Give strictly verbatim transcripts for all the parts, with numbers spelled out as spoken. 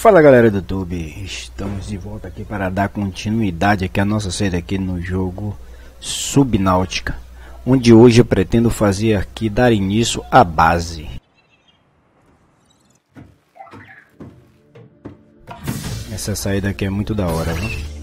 Fala galera do YouTube, estamos de volta aqui para dar continuidade aqui à nossa série aqui no jogo Subnáutica, onde hoje eu pretendo fazer aqui, dar início à base. Essa saída aqui é muito da hora, viu?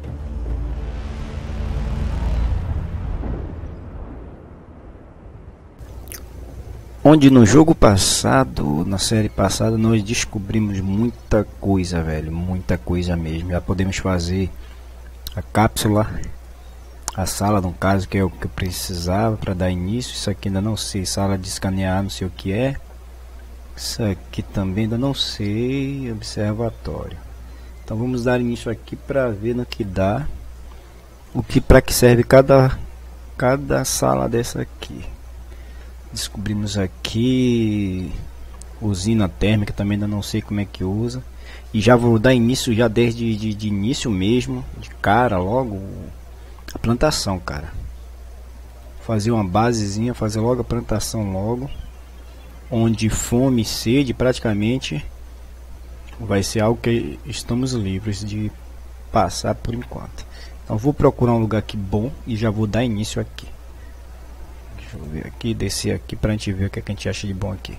Onde no jogo passado, na série passada, nós descobrimos muita coisa, velho, muita coisa mesmo. Já podemos fazer a cápsula, a sala no caso, que é o que eu precisava para dar início. Isso aqui ainda não sei, sala de escanear, não sei o que é. Isso aqui também ainda não sei, observatório. Então vamos dar início aqui para ver no que dá, o que para que serve cada cada sala dessa aqui. Descobrimos aqui usina térmica, também ainda não sei como é que usa. E já vou dar início, já desde de, de início mesmo, de cara, logo a plantação, cara. Fazer uma basezinha, fazer logo a plantação logo. Onde fome e sede praticamente vai ser algo que estamos livres de passar por enquanto. Então vou procurar um lugar aqui bom e já vou dar início aqui. Deixa eu ver aqui, descer aqui pra gente ver o que, é que a gente acha de bom aqui.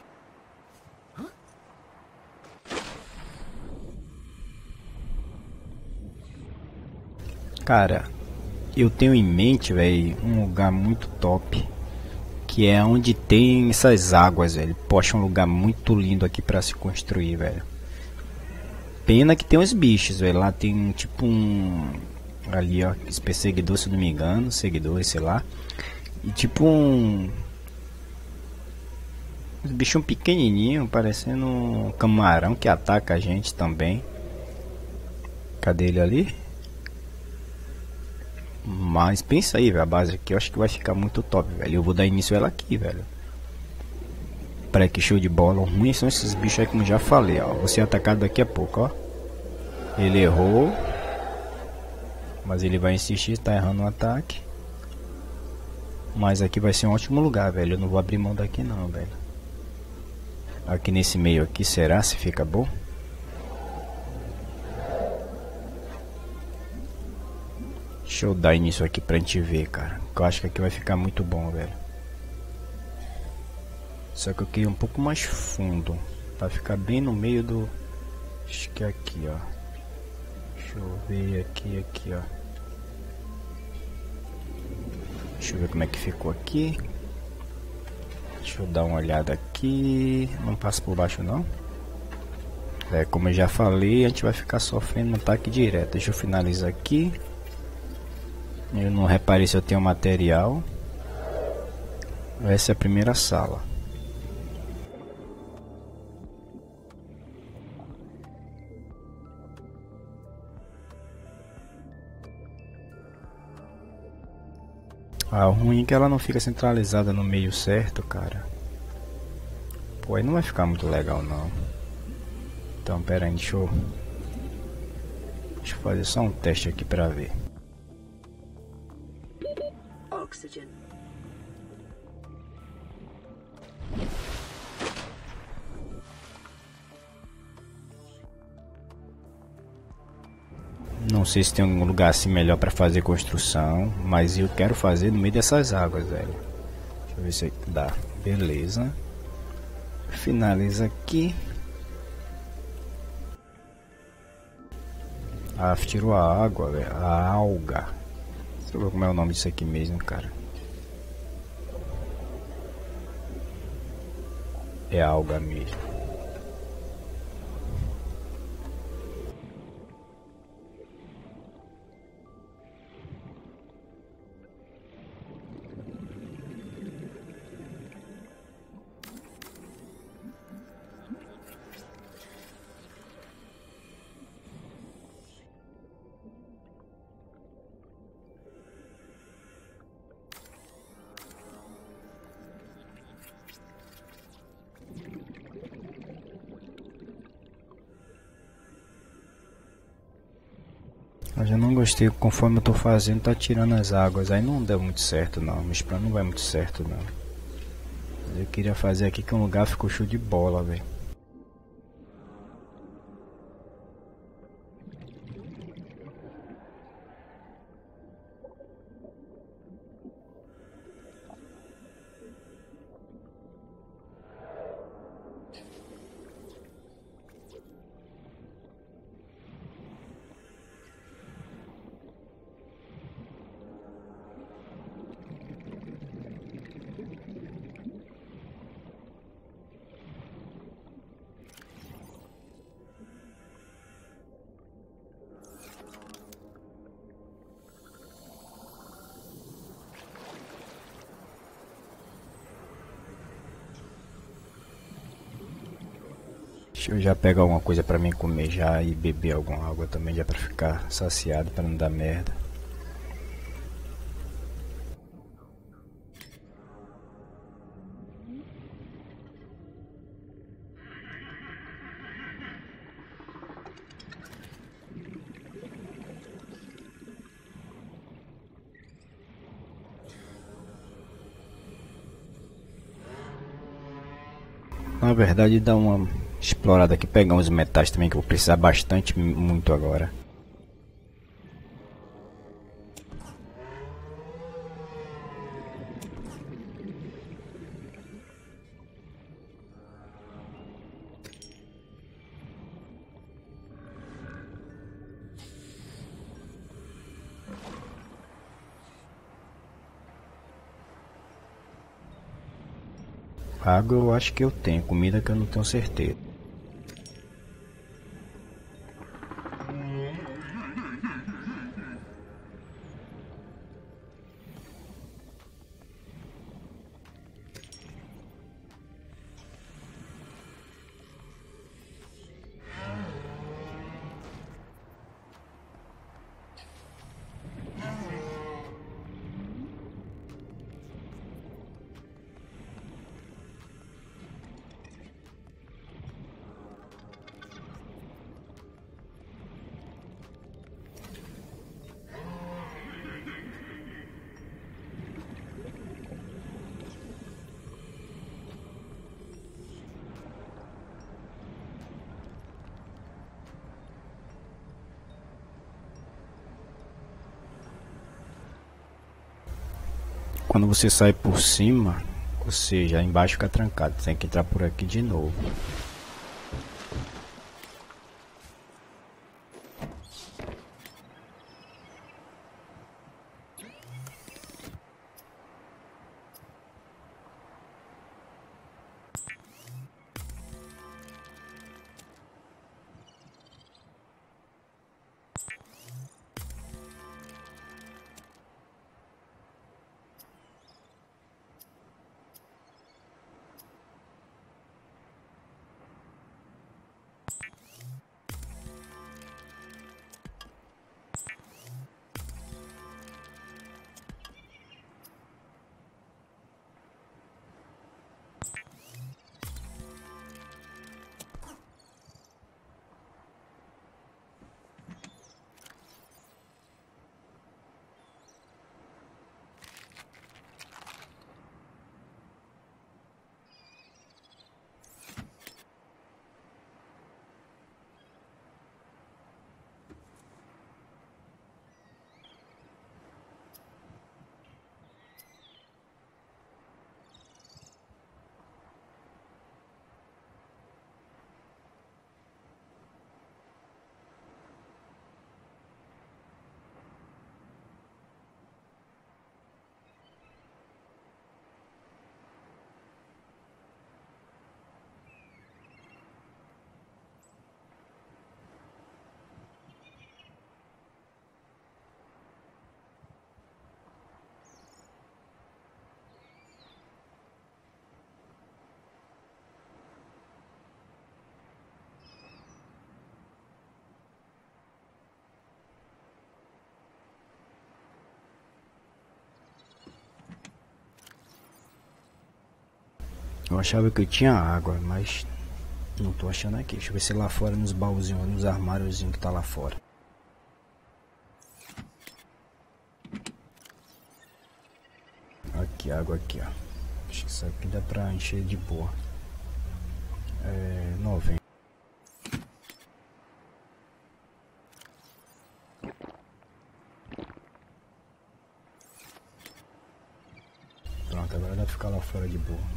Cara, eu tenho em mente, velho, um lugar muito top, que é onde tem essas águas, velho. Poxa, um lugar muito lindo aqui pra se construir, velho. Pena que tem uns bichos, velho. Lá tem tipo um... ali, ó, esse perseguidor, se não me engano, seguidor, sei lá. E tipo um... um bichão pequenininho, parecendo um camarão que ataca a gente também. Cadê ele ali? Mas pensa aí, velho, a base aqui eu acho que vai ficar muito top, velho. Eu vou dar início a ela aqui, velho. Peraí, que show de bola. O ruim são esses bichos aí, como já falei, ó. Vou ser atacado daqui a pouco, ó. Ele errou, mas ele vai insistir, tá errando o ataque. Mas aqui vai ser um ótimo lugar, velho. Eu não vou abrir mão daqui não, velho. Aqui nesse meio aqui, será se fica bom? Deixa eu dar início aqui pra gente ver, cara. Eu acho que aqui vai ficar muito bom, velho. Só que eu queria um pouco mais fundo, pra ficar bem no meio do... acho que é aqui, ó. Deixa eu ver aqui, aqui, ó. Deixa eu ver como é que ficou aqui. Deixa eu dar uma olhada aqui. Não passa por baixo não. É, como eu já falei, a gente vai ficar sofrendo um ataque direto. Deixa eu finalizar aqui. Eu não reparei se eu tenho material. Essa é a primeira sala. Ah, o ruim é que ela não fica centralizada no meio certo, cara. Pô, aí não vai ficar muito legal não. Então, pera aí, deixa eu... deixa eu fazer só um teste aqui pra ver. Oxygen. Não sei se tem algum lugar assim melhor para fazer construção, mas eu quero fazer no meio dessas águas, velho. Deixa eu ver se dá. Beleza. Finaliza aqui. Ah, tirou a água, velho. A alga. Deixa eu ver como é o nome disso aqui mesmo, cara. É alga mesmo. Mas eu não gostei, conforme eu tô fazendo, tá tirando as águas. Aí não deu muito certo não, mas pra não vai muito certo não. Eu queria fazer aqui que um lugar ficou show de bola, velho. Deixa eu já pegar alguma coisa pra mim comer já e beber alguma água também já pra ficar saciado, pra não dar merda. Na verdade, dá uma explorada aqui, pegar uns metais também que eu vou precisar bastante, muito agora. Água eu acho que eu tenho, comida que eu não tenho certeza. Quando você sai por cima, ou seja, embaixo fica trancado, você tem que entrar por aqui de novo. Eu achava que eu tinha água, mas não tô achando aqui. Deixa eu ver se lá fora nos baúzinhos, nos armáriozinhos que tá lá fora. Aqui, água aqui, ó. Acho que isso aqui dá pra encher de boa. É, noventa. Pronto, agora dá pra ficar lá fora de boa.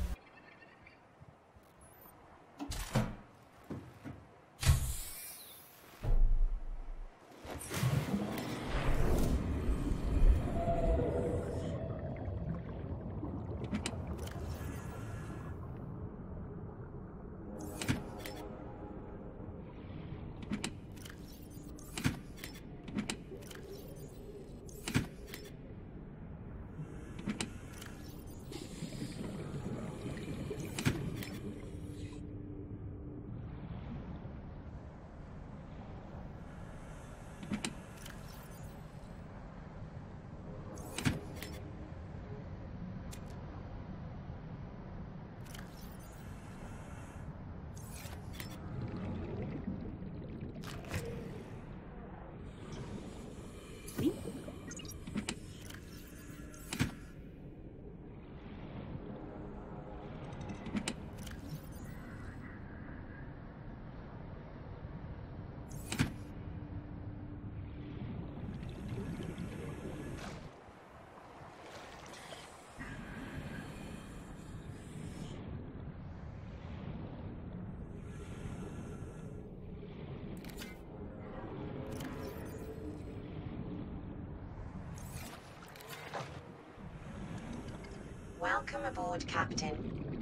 Welcome aboard, Captain.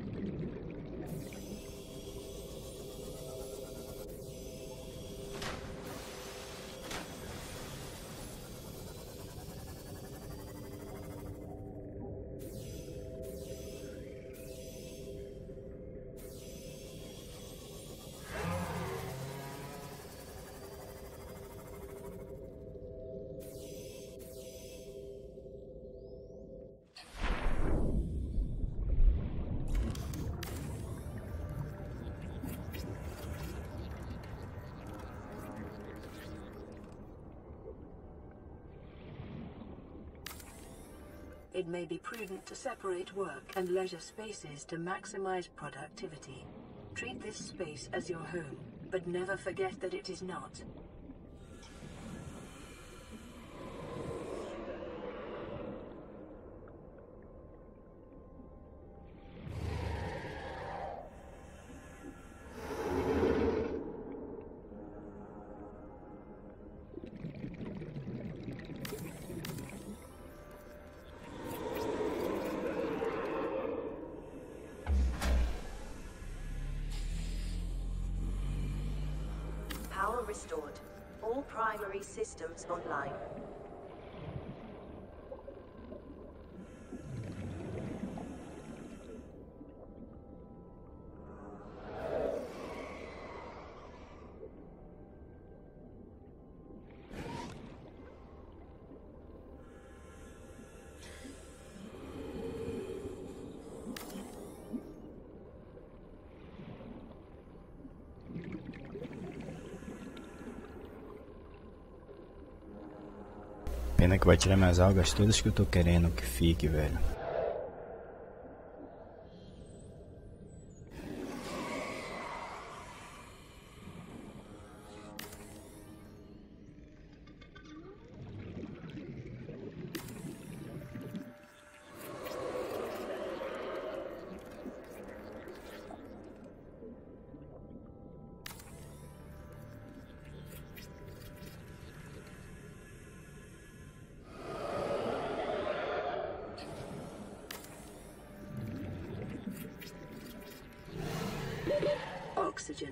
It may be prudent to separate work and leisure spaces to maximize productivity. Treat this space as your home, but never forget that it is not. Power restored. All primary systems online. Pena que vai tirar minhas algas todas que eu tô querendo que fique, velho. Oxygen.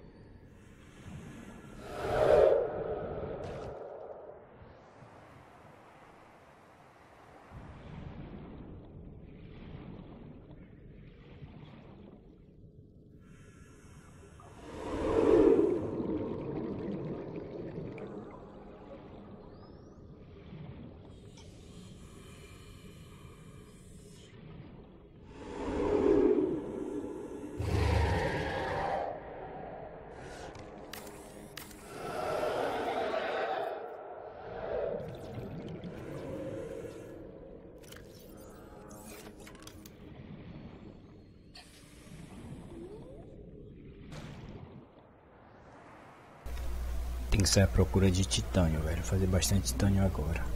Tem que sair à procura de titânio, velho. Fazer bastante titânio agora.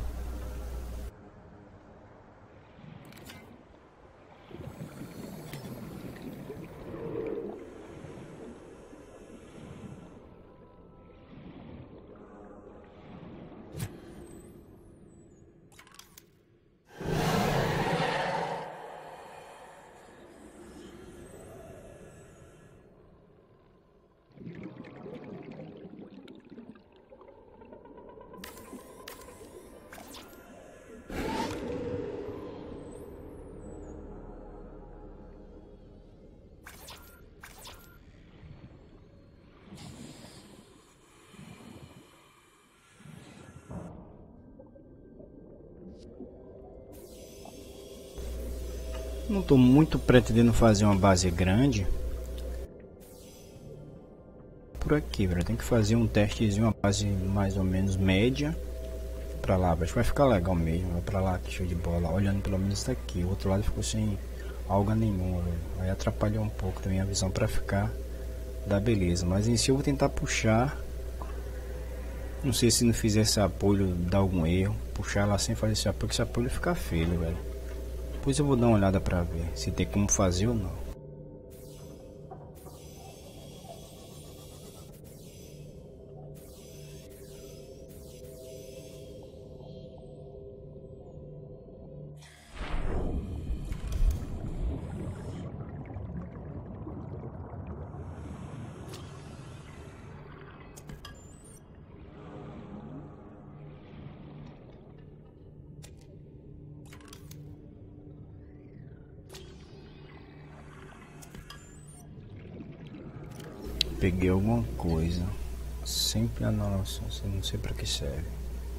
Não estou muito pretendendo fazer uma base grande por aqui, velho. Tem que fazer um testezinho, uma base mais ou menos média pra lá, acho que vai ficar legal mesmo. Vai pra lá, que show de bola. Olhando pelo menos tá aqui. O outro lado ficou sem alga nenhuma, velho. Aí atrapalhou um pouco também a visão pra ficar da beleza. Mas em si eu vou tentar puxar. Não sei se não fizer esse apoio dá algum erro. Puxar lá sem fazer esse apoio, que esse apoio fica feio, velho. Depois eu vou dar uma olhada pra ver se tem como fazer ou não. Peguei alguma coisa. Sempre a nossa, não sei pra que serve.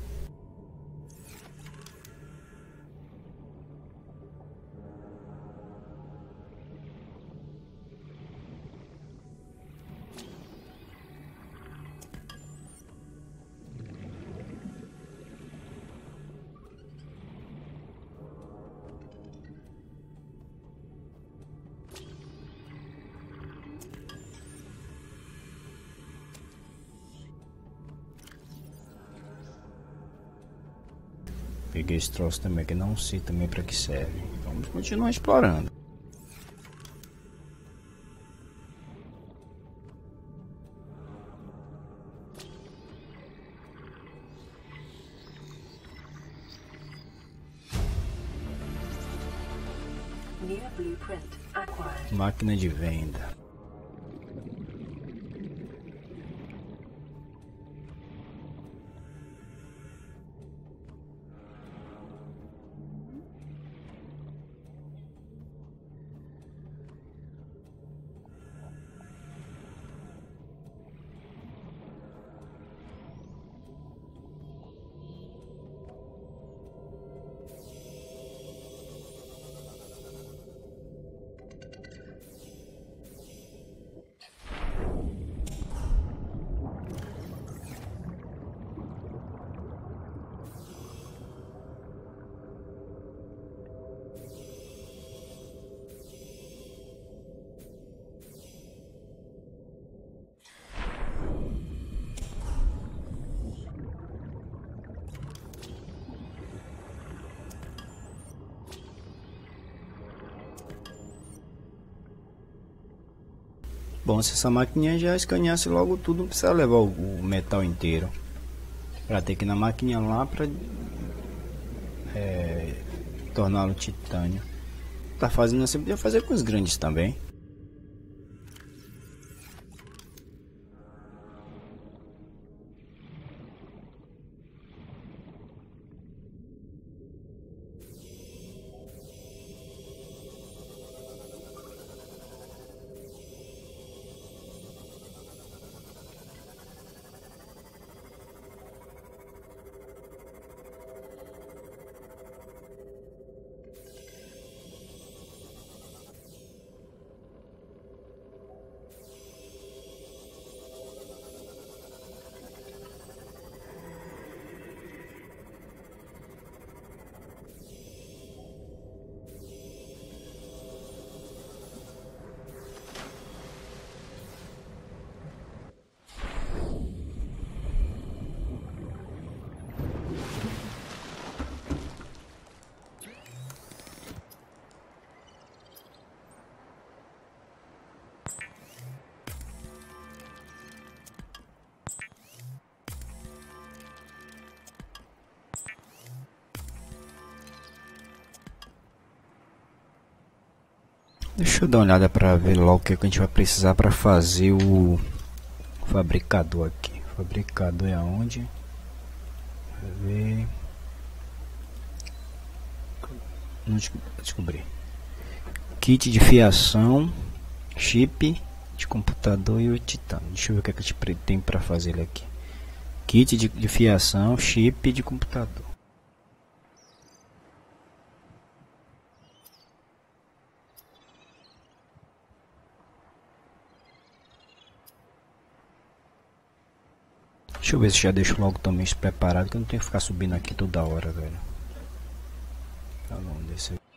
Peguei esse troço também, que não sei também para que serve. Vamos continuar explorando. New blueprint acquired. Máquina de venda. Bom, se essa maquininha já escaneasse logo tudo, não precisa levar o, o metal inteiro. Para ter que ir na maquininha lá para é, torná-lo titânio. Tá fazendo assim, podia fazer com os grandes também. Deixa eu dar uma olhada para ver logo o que a gente vai precisar para fazer o fabricador aqui. Fabricador é aonde? Deixa eu ver. Não descobri. Kit de fiação, chip de computador e o titânio. Deixa eu ver o que, é que a gente tem para fazer ele aqui. Kit de, de fiação, chip de computador. Deixa eu ver se já deixo logo também isso preparado, que eu não tenho que ficar subindo aqui toda hora, velho. Tá bom, desse aí.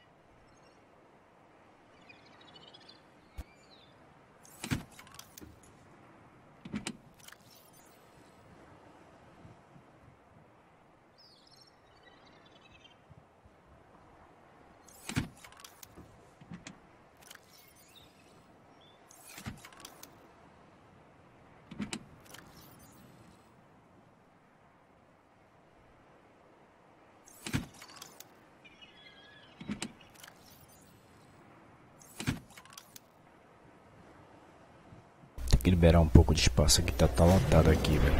Tem que liberar um pouco de espaço aqui, tá, tá lotado aqui, velho.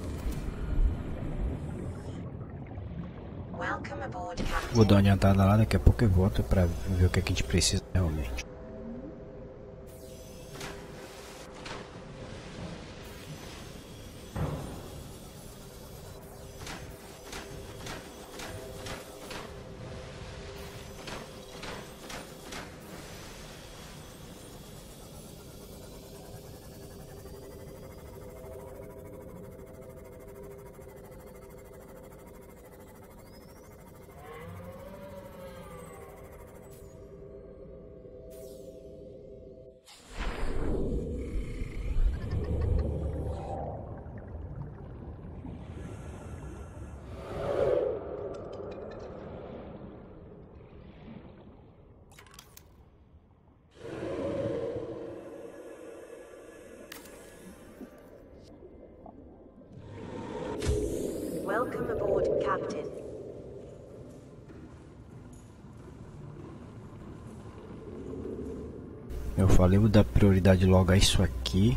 Vou dar uma adiantada lá, daqui a pouco eu volto pra ver o que, é que a gente precisa realmente. Welcome aboard, Captain. Eu falei, vou dar prioridade logo a isso aqui.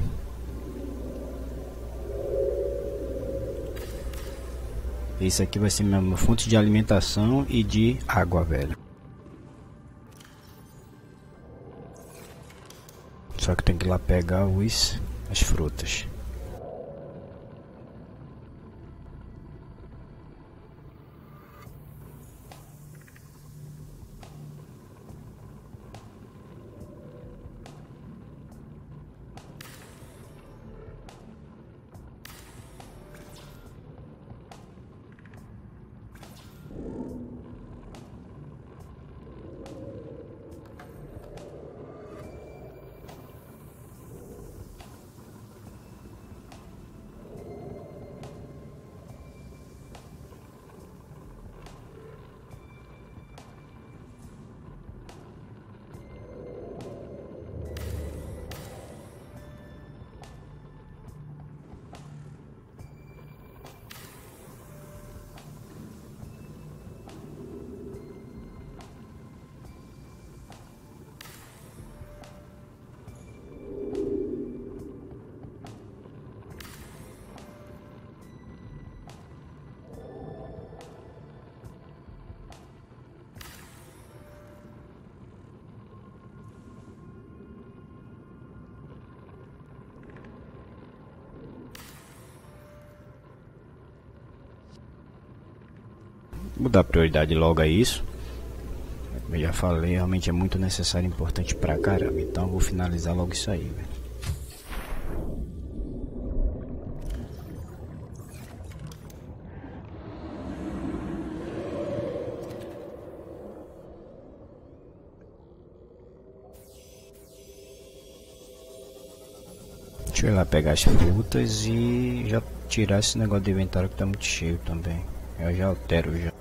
Esse aqui vai ser minha fonte de alimentação e de água, velho. Só que tem que ir lá pegar os, as frutas. Vou dar prioridade logo a isso. Eu já falei, realmente é muito necessário e importante pra caramba. Então eu vou finalizar logo isso aí, velho. Deixa eu ir lá pegar as frutas e já tirar esse negócio do inventário que tá muito cheio também. Eu já altero já.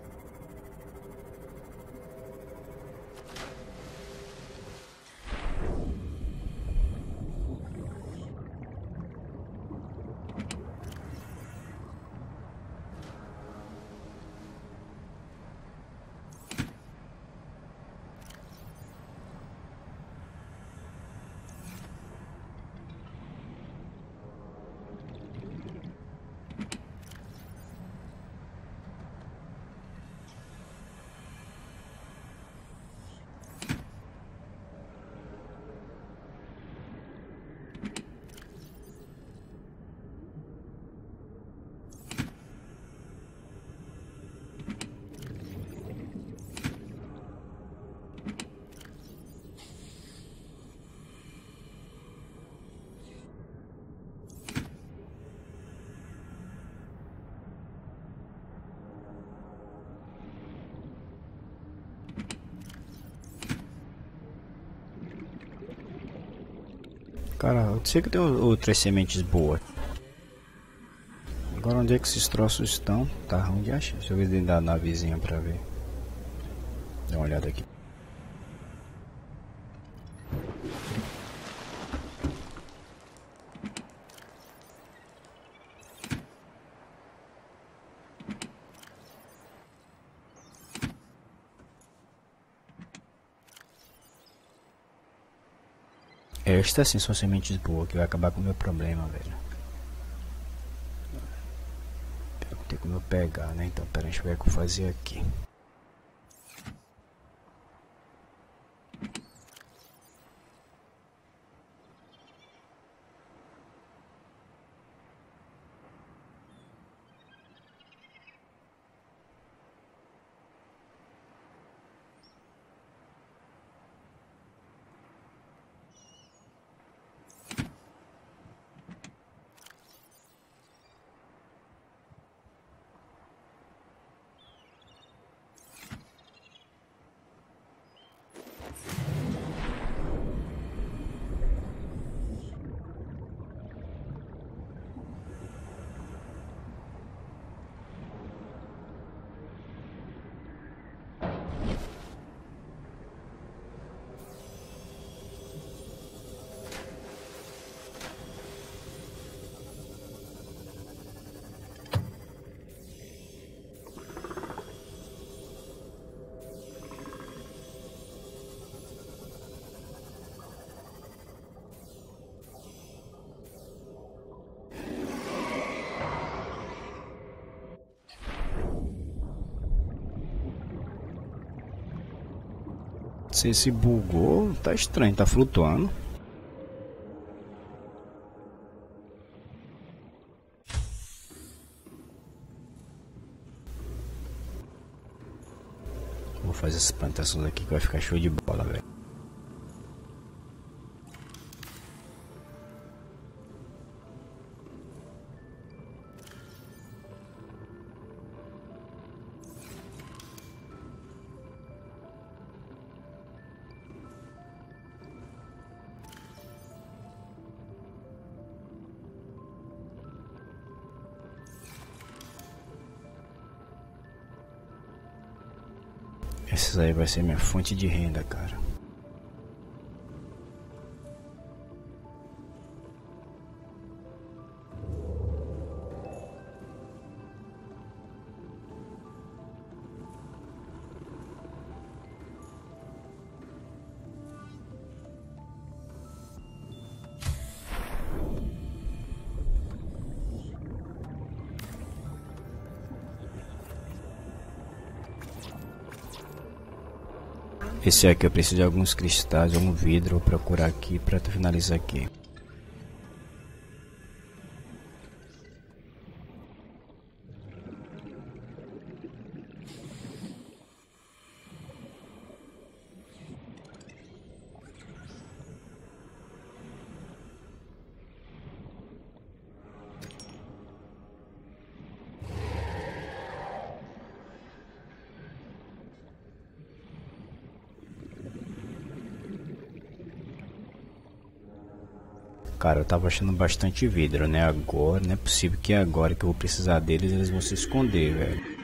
Cara, eu sei que tem outras sementes boas. Agora onde é que esses troços estão? Tá ruim de achar. Deixa eu ver dentro da navezinha pra ver. Dá uma olhada aqui. Estas sim são sementes boas que vai acabar com o meu problema, velho. Tem como eu pegar, né? Então, pera, deixa eu ver o que eu vou fazer aqui. Se esse bugou, tá estranho, tá flutuando. Vou fazer essas plantações aqui que vai ficar show de bola, velho. Essa aí vai ser minha fonte de renda, cara. Esse aqui eu preciso de alguns cristais, um vidro, vou procurar aqui para finalizar aqui. Cara, eu tava achando bastante vidro, né? Agora, não é possível que agora que eu vou precisar deles, eles vão se esconder, velho.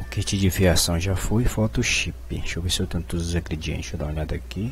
kit de fiação já foi, falta o chip. Deixa eu ver se eu tenho todos os ingredientes, deixa eu dar uma olhada aqui.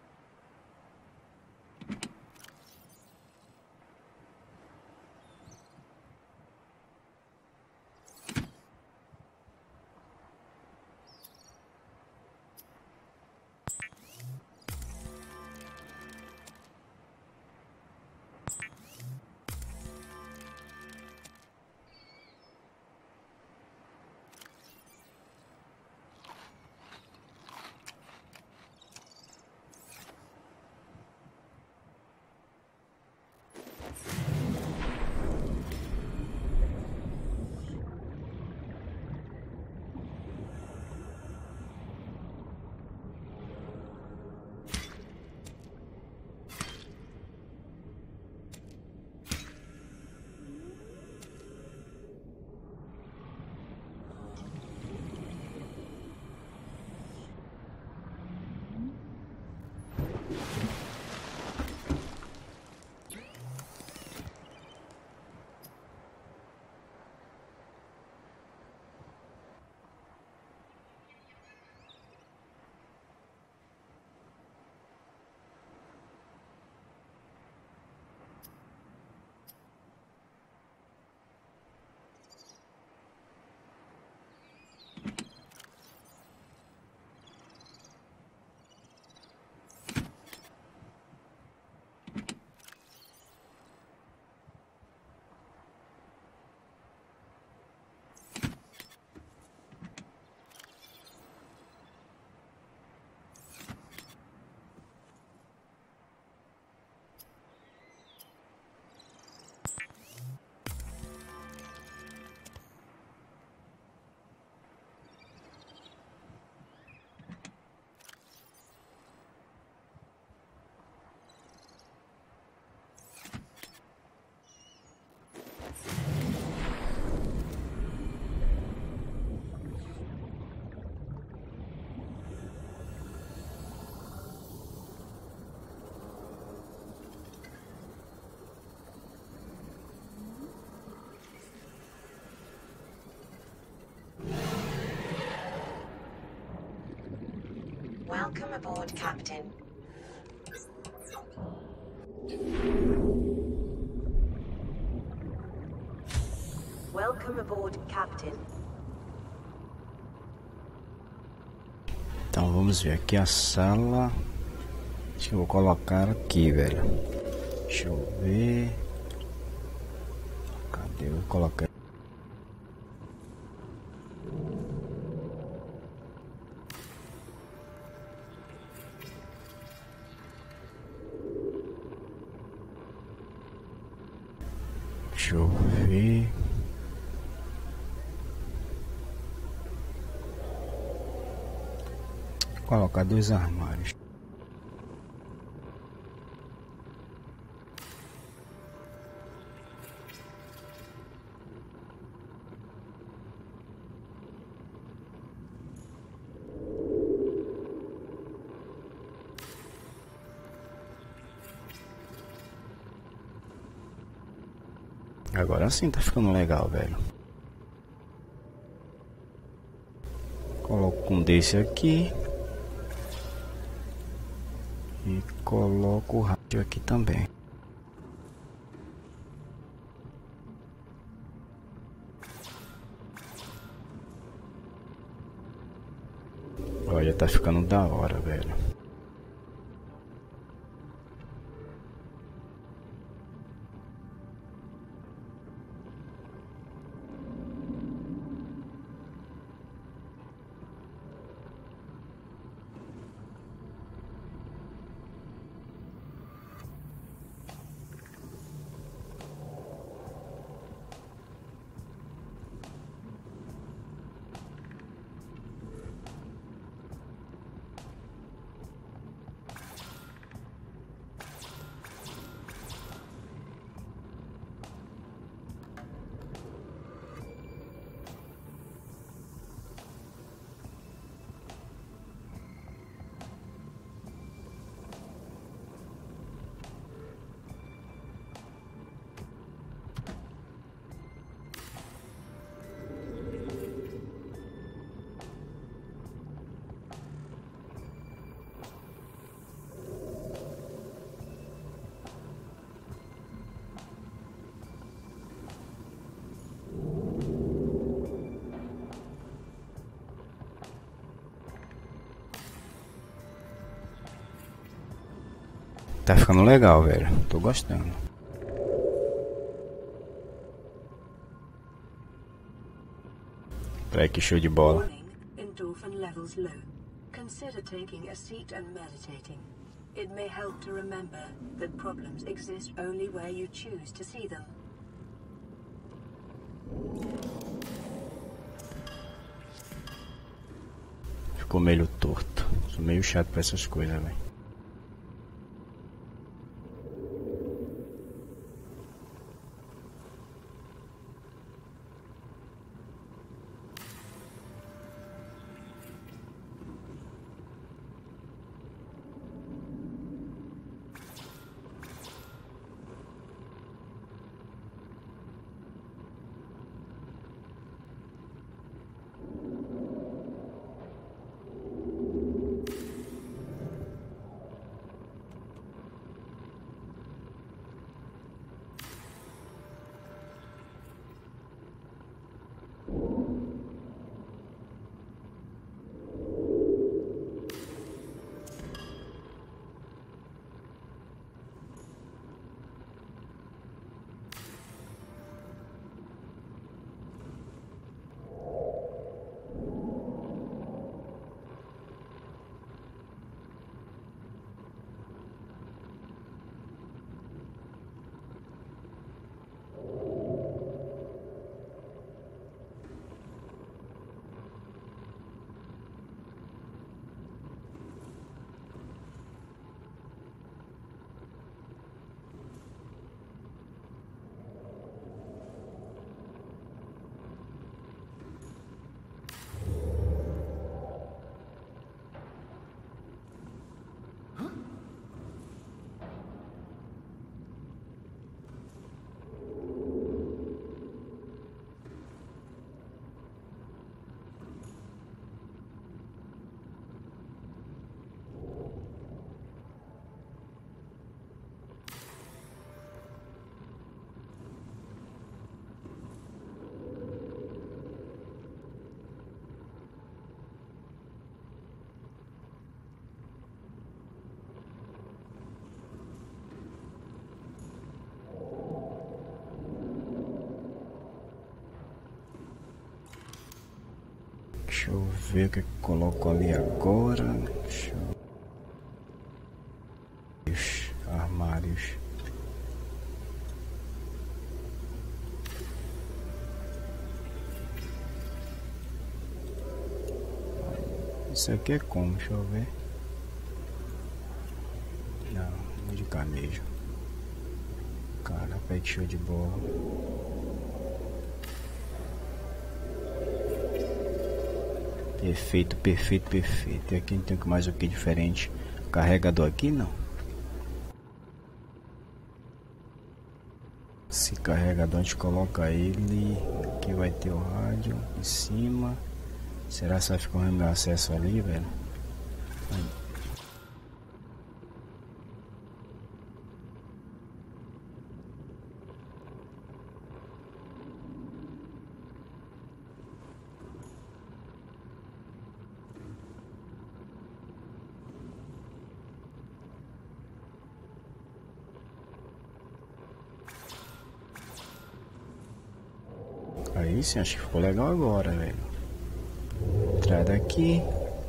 Welcome aboard, Captain. Welcome aboard, Captain. Então vamos ver aqui a sala. Acho que eu vou colocar aqui, velho. Deixa eu ver. Cadê? Eu vou colocar. Deixa eu ver. Vou colocar dois armários. Agora sim tá ficando legal, velho. Coloco um desse aqui. E coloco o rádio aqui também. Olha, tá ficando da hora, velho. Tá ficando legal, velho. Tô gostando. Olha que show de bola. Warning, endorphin levels low. Consider taking a seat and meditating. It may help to remember that problems exist only where you choose to see them. Ficou meio torto. Sou meio chato pra essas coisas, velho. Deixa eu ver o que eu coloco ali agora. Deixa eu... Os armários. Isso aqui é como? Deixa eu ver. Não, não de camejo. Cara, pet show de bola. Perfeito, perfeito, perfeito. E aqui não tem mais o que diferente. Carregador aqui não. Esse carregador a gente coloca ele. Aqui vai ter o rádio em cima. Será que vai ficar o meu acesso ali, velho? Aí sim, acho que ficou legal agora, velho. Entrada aqui.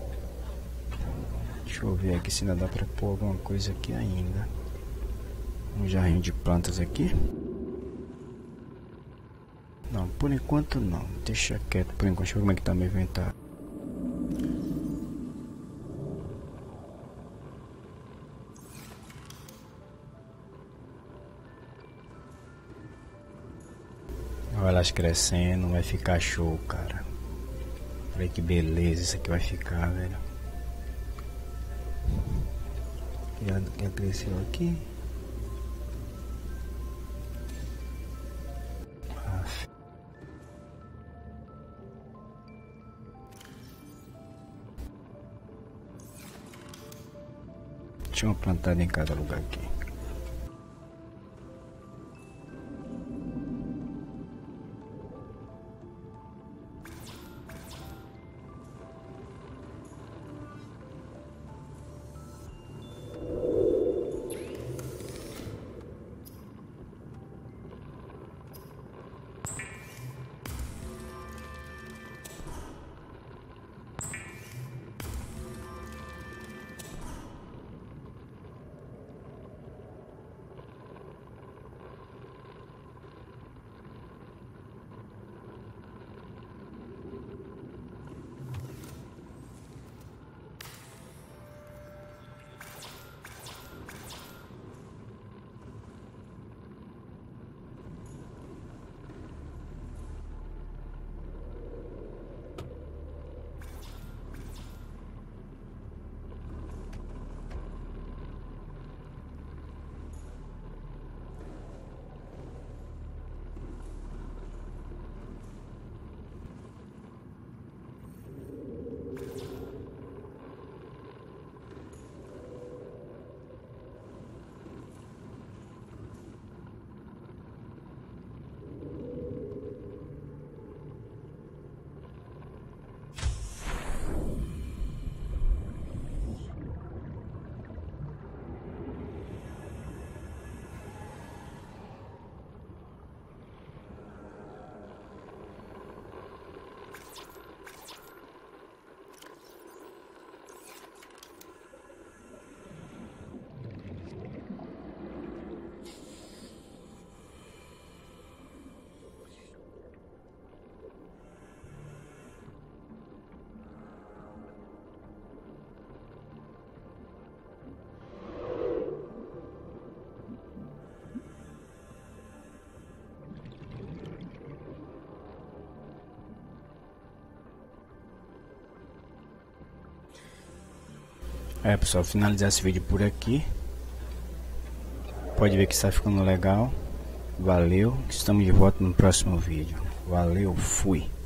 Deixa eu ver aqui se ainda dá pra pôr alguma coisa aqui ainda. Um jarrinho de plantas aqui. Não, por enquanto não. Deixa quieto por enquanto. Deixa eu ver como é que tá meu inventário. Olha elas crescendo, vai ficar show, cara. Olha que beleza isso aqui vai ficar, velho. Já, já cresceu aqui. Aff. Tinha uma plantada em cada lugar aqui. É, pessoal, finalizar esse vídeo por aqui. Pode ver que está ficando legal. Valeu, estamos de volta no próximo vídeo. Valeu, fui.